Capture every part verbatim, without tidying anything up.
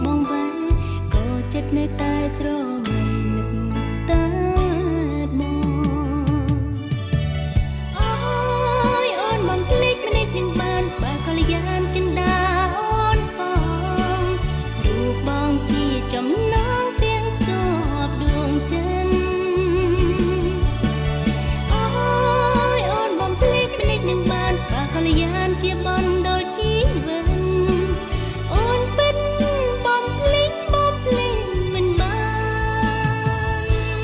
បងវ៉ែក៏ចិត្តនៅតែស្រមៃនឹកតែបងអូយអូនបំភ្លេចម្នាក់នឹងបានបើកល្យានចិនដាអូនបងរូបបងជាចំណងទៀងជាប់ដួងចិត្តអូយអូនបំភ្លេចម្នាក់នឹងបានបើកល្យានជាបណ្ដុលជីវិតអូនពិតបំភ្លេចបំភ្លេចមិនបាន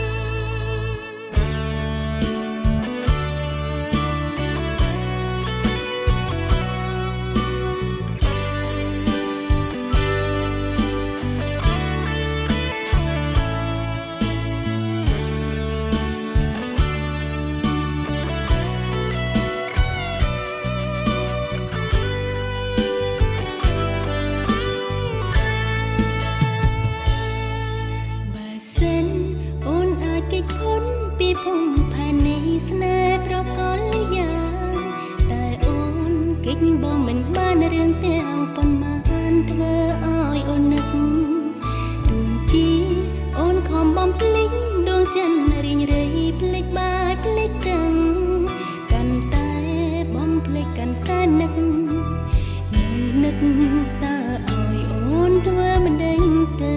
ភូមិផាននៃស្នេហ៍ប្រកលយ៉ាងតែអូនគេចបងមិនបានរឿងទាំងប៉ុន្មានធ្វើឲ្យអូននឹកទូនជីអូនខំបំភ្លេចដួងចិត្តរីងរៃភ្លេចបាយភ្លេចទាំងកាន់តែបំភ្លេចកាន់តែនឹកនៅនឹកតើឲ្យអូនធ្វើមិនដេញទៅ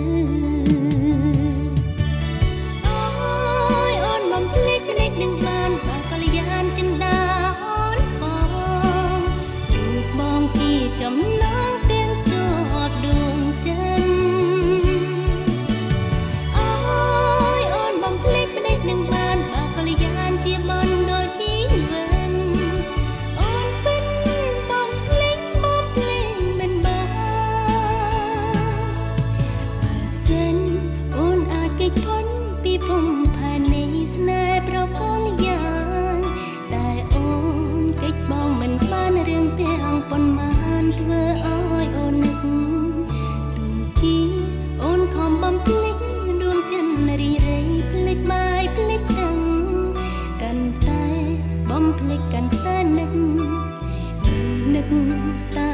នឹងបានបើកល្យានចិនដាអូនបងរូបបងជាចំណងទាំងជាប់ដួងចិត្តអូយអូនបំភ្លេចម្នាក់នឹងបានបើកល្យានជាបណ្ដុលជីវិតអូនពិតបំភ្លេចបំភ្លេចមិនបានបើសិនអូនអាចគេចផុតពីភូមិផាននៃស្នេហ៍ប្រកលយ៉ាងតែអូនគេចបងមិនបានរឿងទាំងប៉ុន្មានធ្វើឲ្យអូននឹកទូជីអូនខំបំភ្លេចដួងចិត្តរីរៃភ្លេចបាយភ្លេចទាំងកាន់តែបំភ្លេចកាន់តែនឹកនឹកតើ